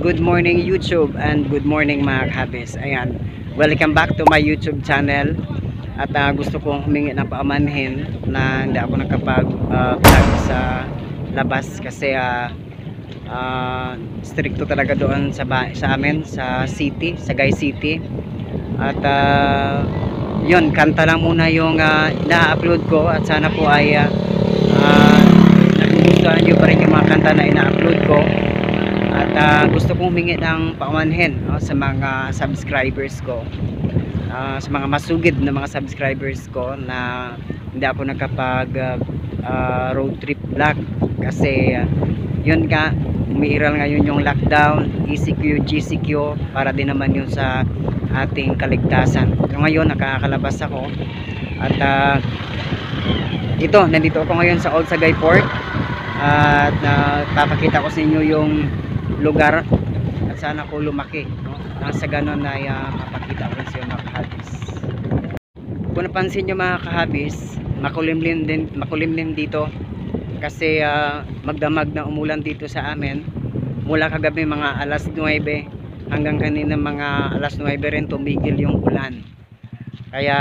good morning YouTube and good morning mga kahabis. Ayan, welcome back to my YouTube channel. At gusto kong humingi ng paumanhin na hindi ako nakapag-vlog sa labas kasi stricto talaga doon sa amin sa city, sa Sagay City. At yun, kanta lang muna yung ina-upload ko at sana po ay nagugustuhan nyo pa rin yung mga kanta na ina-upload ko. At gusto kong humingi ng paumanhin sa mga subscribers ko, sa mga masugid na mga subscribers ko na hindi ako nakapag road trip vlog kasi yun nga, umiiral ngayon yung lockdown, ECQ, GCQ, para din naman yun sa ating kaligtasan. So ngayon nakakalabas ako at nandito ako ngayon sa Old Sagay Port at papakita ko sa inyo yung lugar at sana ko lumaki, no? Nasa ganon na mapakita ko rin sa mga kahabis. Kung napansin nyo mga kahabis, makulimlim dito kasi magdamag na umulan dito sa amin mula kagabi mga alas 9 hanggang kanina mga alas 9 rin tumigil yung ulan, kaya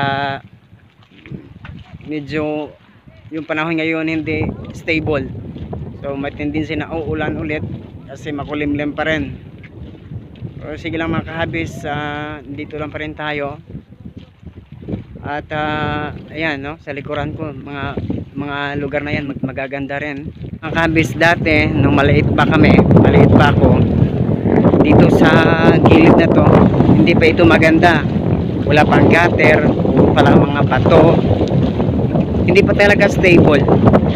medyo yung panahon ngayon hindi stable, so may tendency na uulan ulit kasi makulimlim pa rin. So, sige lang mga kahabis, dito lang pa rin tayo. At ayan, no, sa likuran ko mga lugar na yan magaganda rin mga kahabis. Dati nung maliit pa ako, dito sa gilid na to hindi pa ito maganda, wala pang gutter, puro pa lang mga bato, hindi pa talaga stable.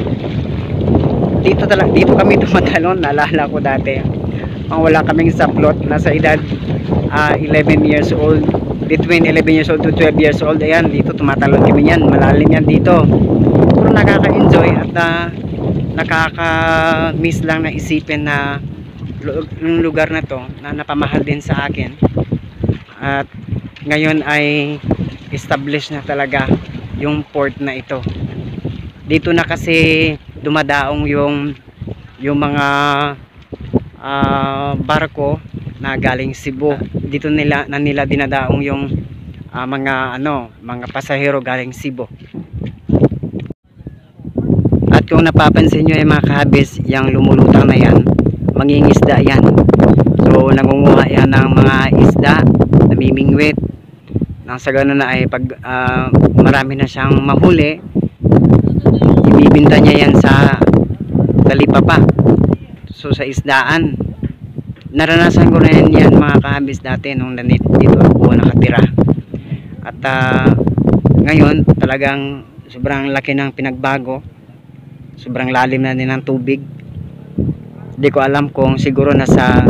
Dito kami tumatalon, naalala ko dati wala kaming saplot, nasa edad 11 years old, between 11 years old to 12 years old. Ayan, dito tumatalon kami yan, malalim yan dito, pero nakaka-enjoy at nakaka-miss lang na isipin na yung lugar na to na napamahal din sa akin at ngayon ay established na talaga yung port na ito. Dito na kasi dumadaong yung mga barko na galing Cebu. Dito nila dinadaong yung mga pasahero galing Cebu. At kung napapansin nyo yung mga kahabis, yung lumulutang na yan, mangingisda yan. So nangunguha yan ng mga isda, namimingwit nang sa gano'n na ay pag marami na siyang mahuli, ibibinta niya yan sa talipapa, so sa isdaan. Naranasan ko rin yan mga kahabis dati nung dito ako nakatira. At ngayon talagang sobrang laki ng pinagbago, sobrang lalim na din ng tubig. Hindi ko alam kung siguro nasa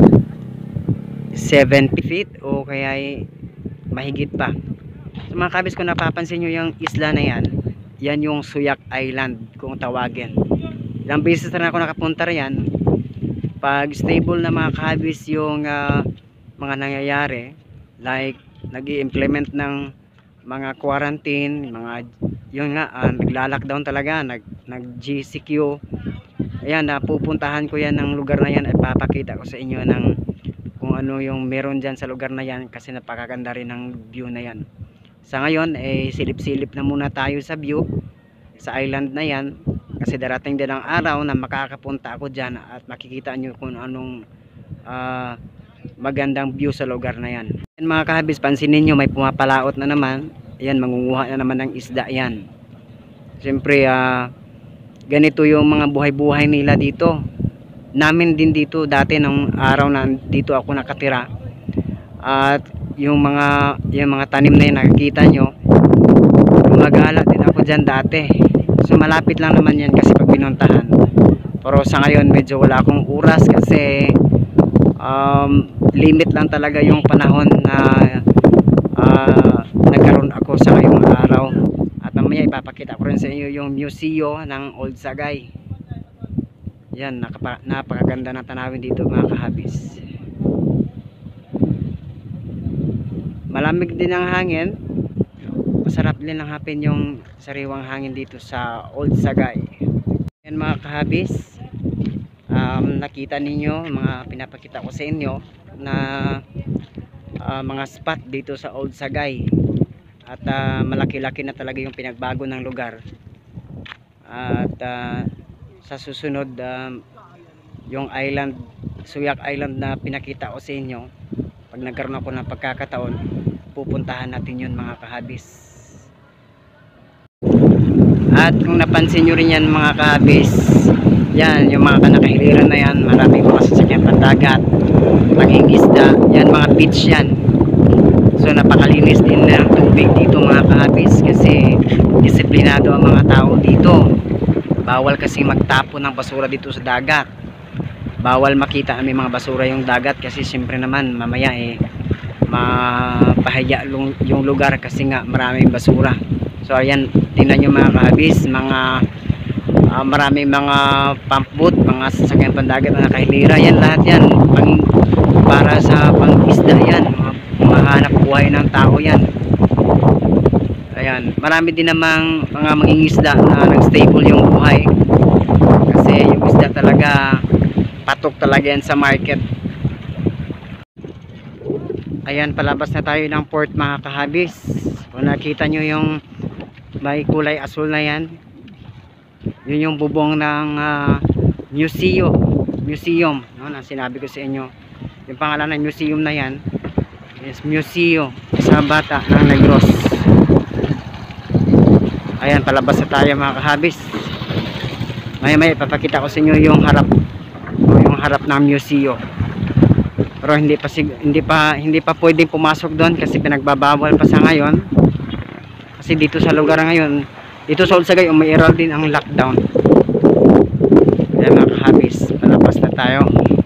70 feet o kaya mahigit pa. So mga kahabis, kung napapansin nyo yung isla na yan yung Suyak Island kung tawagin. Ilang beses na ako nakapunta riyan. Pag stable na mga kahabis yung mga nangyayari, like nag-i-implement ng mga quarantine, yun nga, nagla-lockdown talaga, nag-GCQ. Ayan, napupuntahan ko yan ng lugar na yan at papakita ko sa inyo ng kung ano yung meron dyan sa lugar na yan kasi napakaganda rin ng view na yan. Sa ngayon silip-silip na muna tayo sa view sa island na yan kasi darating din ang araw na makakapunta ako dyan at makikita nyo kung anong magandang view sa lugar na yan. And mga kahabis, pansinin nyo may pumapalaot na naman. Ayan, mangunguha na naman ng isda yan. Siyempre ganito yung mga buhay-buhay nila dito. Namin din dito dati nung araw na dito ako nakatira. At yung mga tanim na yun nakikita nyo, gumagala din ako dyan dati. So malapit lang naman yan kasi pag binuntahan. Pero sa ngayon medyo wala akong oras kasi limit lang talaga yung panahon na nagkaroon ako sa ngayong araw. At mamaya ipapakita ko rin sa inyo yung museo ng Old Sagay. Yan, napakaganda na tanawin dito mga kahabis. Malamig din ang hangin, masarap din ang hapin yung sariwang hangin dito sa Old Sagay. Yan mga kahabis, nakita ninyo mga pinapakita ko sa inyo na mga spot dito sa Old Sagay. At malaki-laki na talaga yung pinagbago ng lugar. At sa susunod, yung island, Suyak Island na pinakita ko sa inyo, pag nagkaroon ako ng pagkakataon, pupuntahan natin yun mga kahabis. At kung napansin nyo rin yan mga kahabis, yan yung mga kanakahiliran na yan, maraming mga sasakyan pandagat, maging isda, yan mga beach yan. So napakalinis din ng tubig dito mga kahabis, kasi disiplinado ang mga tao dito. Bawal kasi magtapon ng basura dito sa dagat. Bawal makita may mga basura yung dagat, kasi siyempre naman mamaya mapahiya yung lugar kasi nga maraming basura. So ayan, tingnan nyo mga kahabis, maraming mga pump boat, mga sasakyan pandagat na nakahilira. Yan lahat yan para sa pang-isda yan, mga hanap buhay ng tao yan. Ayan, marami din namang mga mangingisda na nag-stable yung buhay, kasi yung isda talaga patok talaga yan sa market. Ayan, palabas na tayo ng port mga kahabis. Kung nakita nyo yung may kulay asul na yan, yun yung bubong ng museum, no, na sinabi ko sa inyo. Yung pangalan ng museum na yan is Museo sa Bata ng Negros. Ayan, palabas na tayo mga kahabis. May ipapakita ko sa inyo yung harap ng museo. Pero hindi pa pwedeng pumasok doon kasi pinagbabawal pa sa ngayon. Kasi dito sa lugar ngayon, dito sa Old Sagay, umiiral din ang lockdown. Ayan mga kahabis, palabas na tayo.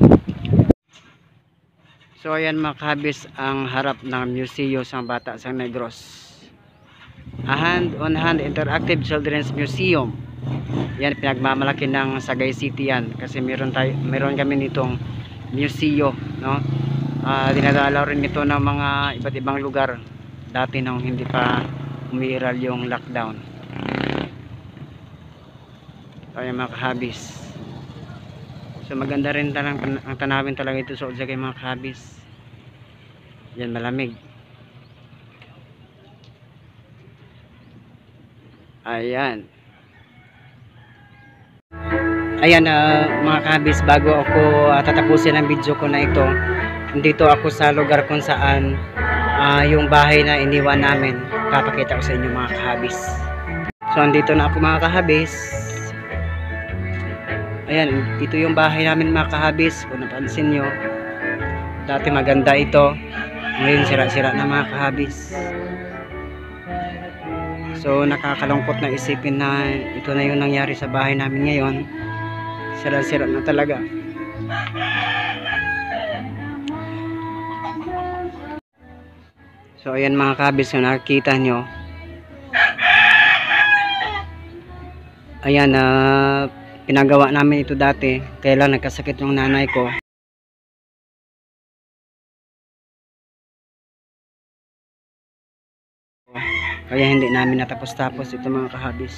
So ayan mga kahabis, ang harap ng Museo sa Bata sa Negros. A hand-on-hand interactive children's museum. Yan, pinagmamalaki ng Sagay City yan, kasi meron kami nitong museo, no? Dinadala rin ito ng mga iba't ibang lugar dati nung hindi pa umiiral yung lockdown. Ayan mga kahabis. So maganda rin ang tanawin talaga ito sa Old Sagay mga kahabis. Yan, malamig. Ayan. Ayan mga kahabis, bago ako tatapusin ang video ko na ito, nandito ako sa lugar kung saan yung bahay na iniwan namin, papakita ko sa inyo mga kahabis. So andito na ako mga kahabis. Ayan, ito yung bahay namin mga kahabis. Kung napansin nyo, dati maganda ito, ngayon sira-sira na mga kahabis. So nakakalungkot na isipin na ito na yung nangyari sa bahay namin ngayon. Sira-sira na talaga. So ayan mga kabis, kung nakikita nyo, ayan, pinagawa namin ito dati, kailan nagkasakit yung nanay ko. Kaya hindi namin natapos-tapos ito mga kahabis.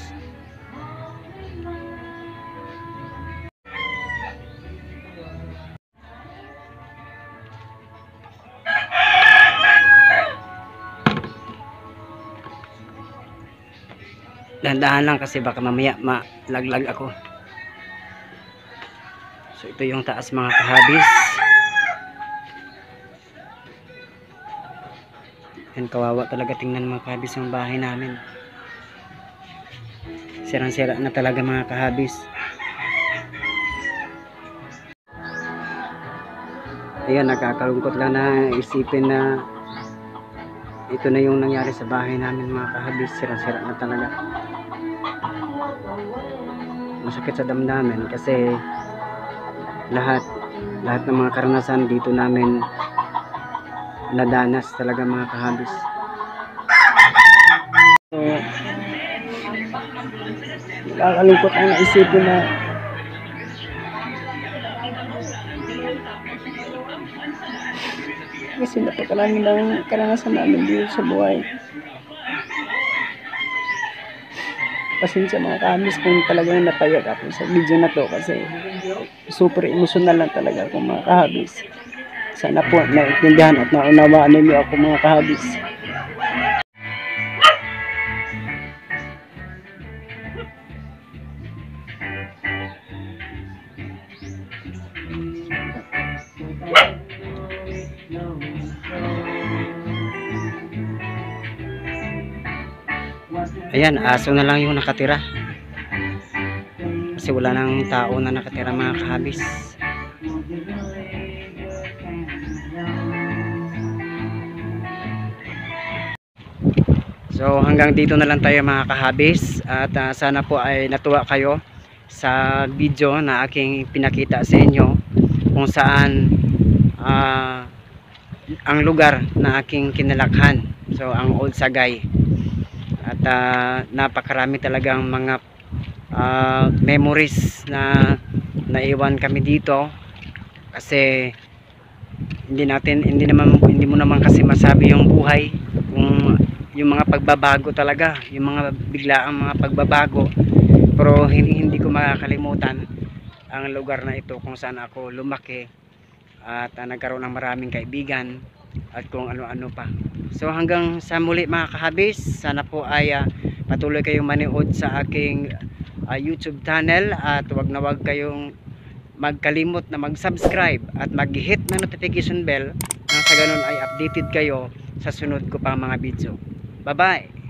Dahan-dahan lang kasi baka mamaya malaglag ako. So ito yung taas mga kahabis. Yan, kawawa talaga tingnan mga kahabis yung bahay namin. Sirang-sira na talaga mga kahabis. Ayan, nakakalungkot lang na isipin na ito na yung nangyari sa bahay namin mga kahabis. Sirang-sira na talaga. Masakit sa damdamin kasi lahat ng mga karanasan dito namin nadanas talaga mga kahabis. So nakakalungkot ang naisipin na kasi napakalami ng karanasan namin dito sa buhay. Pasensya mga kahabis kung talagang napayag ako sa video na to kasi super emotional lang talaga ako mga kahabis. Sana po naintindihan at naunawaan ninyo ako mga kahabis. Ayan, aso na lang yung nakatira. Kasi wala nang tao na nakatira mga kahabis. So hanggang dito na lang tayo mga kahabis. At sana po ay natuwa kayo sa video na aking pinakita sa inyo kung saan ang lugar na aking kinalakhan. So ang Old Sagay. At napakarami talagang mga memories na naiwan kami dito kasi hindi mo naman kasi masabi yung buhay kung yung mga pagbabago talaga, yung mga biglaang mga pagbabago. Pero hindi ko makakalimutan ang lugar na ito kung saan ako lumaki at nagkaroon ng maraming kaibigan at kung ano-ano pa. So hanggang sa muli mga kahabis, sana po ay patuloy kayong manood sa aking YouTube channel at wag kayong magkalimot na mag-subscribe at mag-hit na notification bell nang sa ganun ay updated kayo sa sunod ko pang mga video. Bye bye!